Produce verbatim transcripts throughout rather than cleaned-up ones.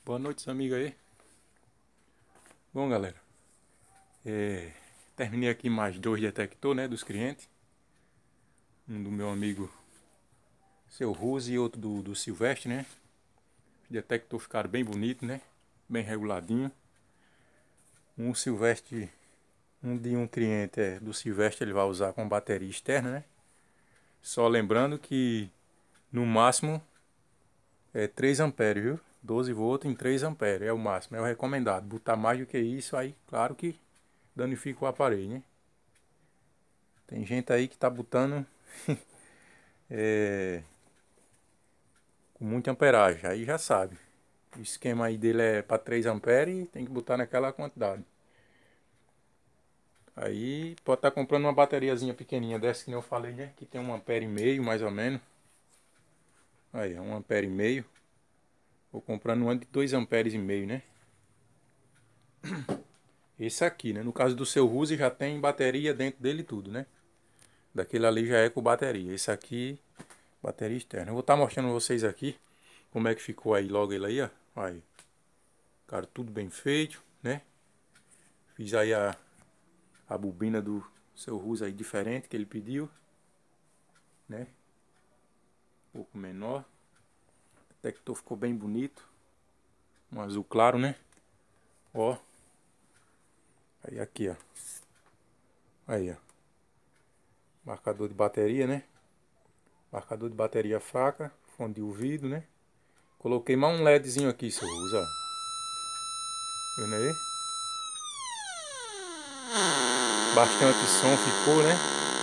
Boa noite, amigos aí. Bom, galera, é, terminei aqui mais dois detectores, né, dos clientes. Um do meu amigo Seu Ruse e outro do, do Silvestre, né. Os detectores ficaram bem bonitos, né, bem reguladinho. Um Silvestre, um de um cliente é do Silvestre, ele vai usar com bateria externa, né. Só lembrando que no máximo é três amperes, viu? doze volts em três amperes é o máximo, é o recomendado. Botar mais do que isso aí, claro que danifica o aparelho, né? Tem gente aí que tá botando é, com muita amperagem, aí já sabe. O esquema aí dele é para três amperes e tem que botar naquela quantidade. Aí pode estar tá comprando uma bateriazinha pequenininha dessa que eu falei, né? Que tem um ampere e meio mais ou menos. Aí, um ampere e meio. Vou comprando uma de dois amperes e meio, né? Esse aqui, né? No caso do seu Ruse já tem bateria dentro dele e tudo, né? Daquele ali já é com bateria. Esse aqui, bateria externa. Eu vou estar tá mostrando vocês aqui como é que ficou aí logo ele aí, ó. Aí. Cara, tudo bem feito, né? Fiz aí a, a bobina do seu Ruse aí diferente que ele pediu, né? Um pouco menor. O detector ficou bem bonito. Um azul claro, né? Ó. Aí aqui, ó. Aí, ó. Marcador de bateria, né? Marcador de bateria fraca. Fone de ouvido, né? Coloquei mais um LEDzinho aqui, seu Ruse, ó. Vendo aí? Bastante som ficou, né?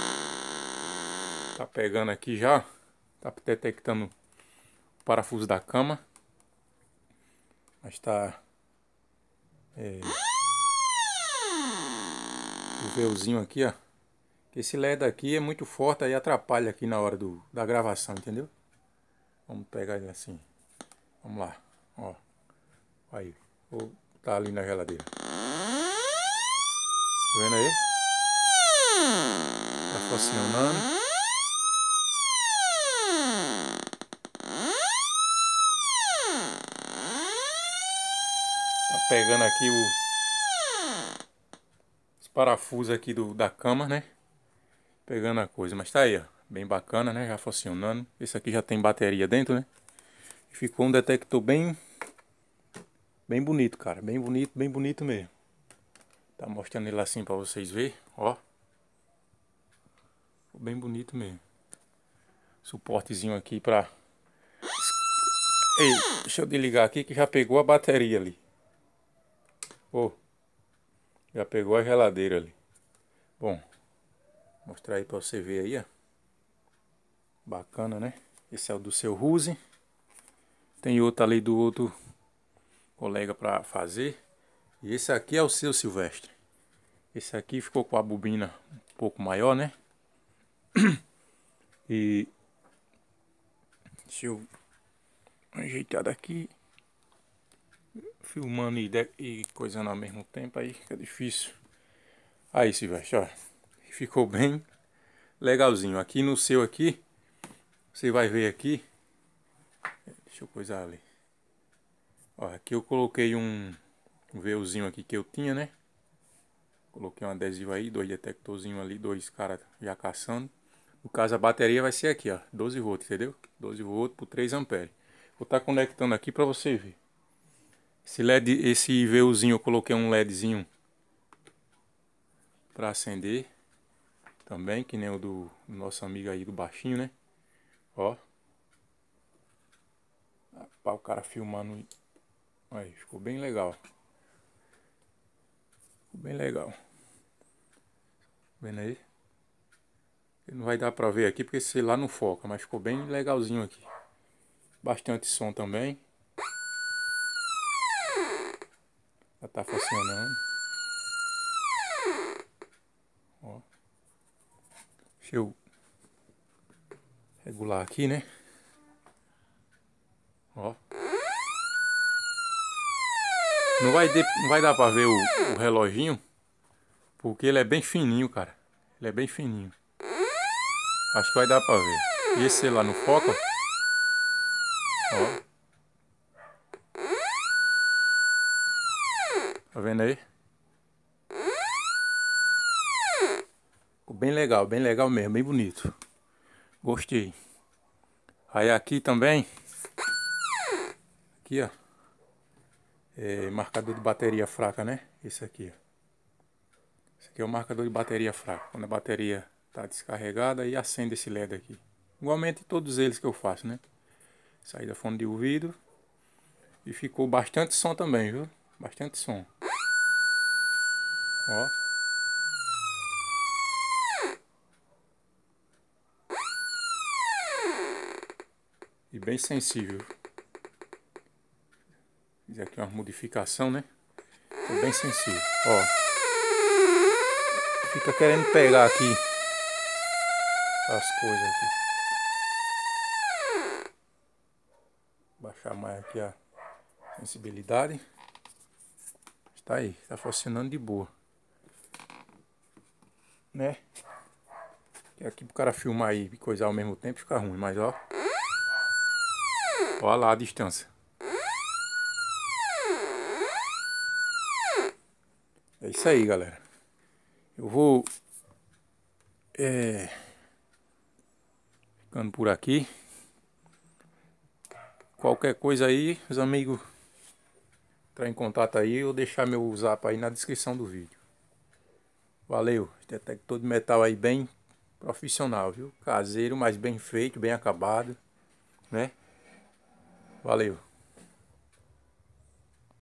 Tá pegando aqui já. Tá detectando o parafuso da cama. Mas tá... É, o véuzinho aqui, ó. Esse L E D aqui é muito forte, aí atrapalha aqui na hora do, da gravação, entendeu? Vamos pegar ele assim. Vamos lá, ó. Aí, vou botar ali na geladeira. Tá vendo aí? Tá funcionando. Tá pegando aqui o... os parafusos aqui do, da cama, né? Pegando a coisa, mas tá aí, ó. Bem bacana, né? Já funcionando. Esse aqui já tem bateria dentro, né? Ficou um detector bem... bem bonito, cara. Bem bonito, bem bonito mesmo. Tá mostrando ele assim pra vocês verem, ó. Ficou bem bonito mesmo. Suportezinho aqui pra... Ei, deixa eu desligar aqui que já pegou a bateria ali. Ó. Já pegou a geladeira ali. Bom, mostrar aí pra você ver aí, ó. Bacana, né? Esse é o do seu Ruse. Tem outro ali do outro colega pra fazer. E esse aqui é o seu Silvestre. Esse aqui ficou com a bobina um pouco maior, né? E... deixa eu ajeitar daqui. Filmando e, de... e coisando ao mesmo tempo aí fica difícil. Aí, Silvestre, ó. Ficou bem legalzinho. Aqui no seu aqui, você vai ver aqui. Deixa eu coisar ali. Ó, aqui eu coloquei um, um véuzinho aqui que eu tinha, né? Coloquei um adesivo aí, dois detectorzinhos ali, dois caras já caçando. No caso a bateria vai ser aqui, ó, doze volts, entendeu? doze volts por três amperes. Vou estar conectando aqui para você ver. Esse L E D, esse véuzinho eu coloquei um LEDzinho para acender. Também, que nem o do, do nosso amigo aí do baixinho, né? Ó. Rapaz, o cara filmando. Aí, ficou bem legal. Ficou bem legal. Vendo aí? Não vai dar pra ver aqui porque esse celular não foca, mas ficou bem legalzinho aqui. Bastante som também. Já tá funcionando. Ó. Deixa eu regular aqui, né? Ó. Não vai, de, não vai dar pra ver o, o reloginho, porque ele é bem fininho, cara. Ele é bem fininho. Acho que vai dar pra ver. E esse celular não foca? Ó. Tá vendo aí? Ficou bem legal, bem legal mesmo, bem bonito. Gostei. Aí aqui também, aqui ó, é marcador de bateria fraca, né? Esse aqui, ó. Esse aqui é o marcador de bateria fraca. Quando a bateria tá descarregada, aí acende esse L E D aqui. Igualmente todos eles que eu faço, né? Saída fone de ouvido. E ficou bastante som também, viu? Bastante som. Ó. E bem sensível. Fiz aqui uma modificação, né? Ficou bem sensível. Ó. Fica querendo pegar aqui as coisas aqui. Baixar mais aqui a sensibilidade. Está aí, está funcionando de boa, né? E aqui pro cara filmar aí e coisar ao mesmo tempo fica ruim, mas ó. Olha lá a distância. É isso aí, galera. Eu vou é, ficando por aqui. Qualquer coisa aí, os amigos entrar em contato aí ou deixar meu zap aí na descrição do vídeo. Valeu, detector de metal aí bem profissional, viu? Caseiro, mas bem feito, bem acabado, né? Valeu.